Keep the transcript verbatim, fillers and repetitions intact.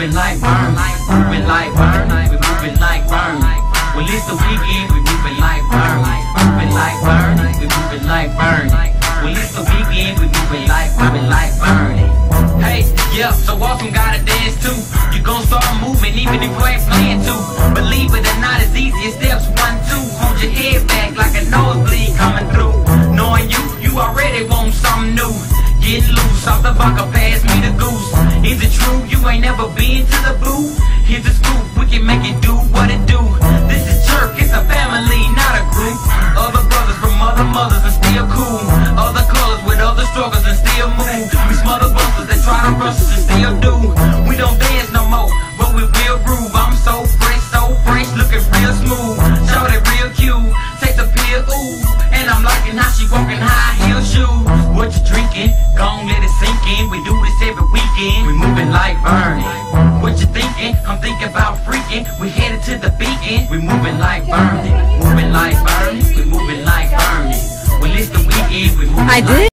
moving like burn, moving like burn, we moving like burn. Well, it's the weekend, we moving like burn, moving like burn, we moving like burn. Well, it's the weekend, we moving like, moving like burn. Hey, yeah, so awesome, gotta dance too. You gon' start moving even if you ain't playing to. Believe it or not, it's easy as steps one, two. Hold your head back like a nosebleed coming through. Knowing you, you already want something new. Getting loose off the bunker, pass me the goose. Is it true you ain't never been to the booth? Here's the scoop, we can make it do what it do. This is Turk, it's a family, not a group. Other brothers from other mothers and still cool. Other colors with other struggles and still move. We smother busters that try to rush us and still do. We don't dance no more, but we will groove. I'm so fresh, so fresh, looking real smooth. Show that real cute, take the pill, ooh. And I'm liking how she walking high heel shoes. What you drinking? Gon' let it sink in. We do this every weekend. We moving like burning. What you thinking? I'm thinking about freaking. We headed to the beacon. We moving like burning. Moving like burning. We moving like burning. Well, it's the weekend. We moving I like did.